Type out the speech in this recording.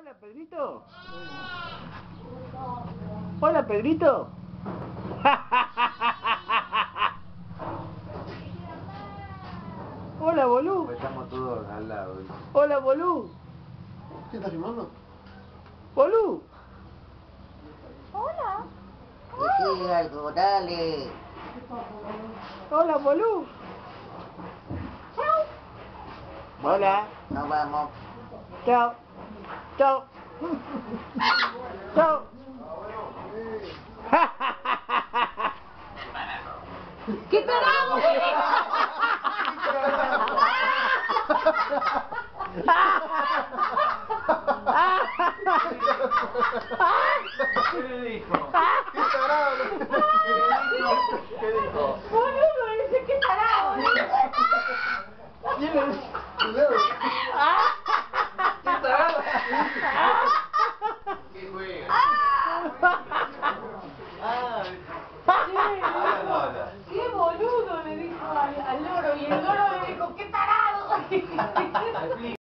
Hola, Pedrito. Hola, Pedrito. Hola, Bolú. Estamos todos al lado. Hola, Bolú. ¿Qué estás filmando? Bolú. Hola. Sí, algo, dale. Hola, Bolú. Hola. Nos vamos. Chao. Chao. Chao. ¡Qué tarado! ¿Qué le dijo? ¡Qué tarado! ¿Qué dijo? Boludo, dice qué tarado. ¿Quién le dijo? ¡Qué tarado! ¿Qué juega? ¡Qué boludo! Le dijo al loro y el loro le dijo ¡qué tarado!